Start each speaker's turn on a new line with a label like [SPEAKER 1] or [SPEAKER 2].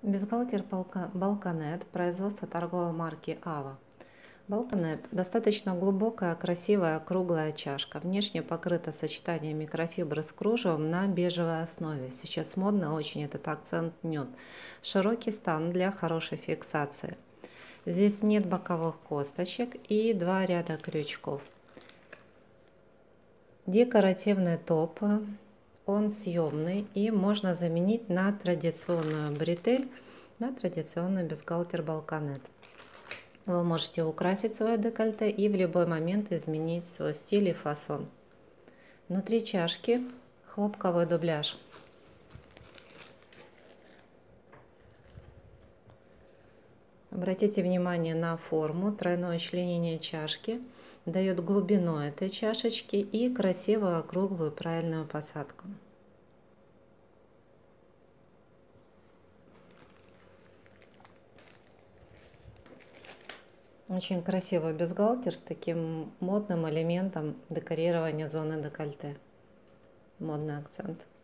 [SPEAKER 1] Бюстгальтер Балканет, производство торговой марки Ава. Балканет – достаточно глубокая, красивая, круглая чашка. Внешне покрыта сочетанием микрофибры с кружевом на бежевой основе. Сейчас модно очень этот акцент нюд. Широкий стан для хорошей фиксации. Здесь нет боковых косточек и 2 ряда крючков. Декоративный топ. Он съемный и можно заменить на традиционную бретель, на традиционный бюстгальтер Балканет. Вы можете украсить свое декольте и в любой момент изменить свой стиль и фасон. Внутри чашки хлопковый дубляж. Обратите внимание на форму. Тройное членение чашки дает глубину этой чашечки и красивую округлую правильную посадку. Очень красивый бюстгальтер с таким модным элементом декорирования зоны декольте. Модный акцент.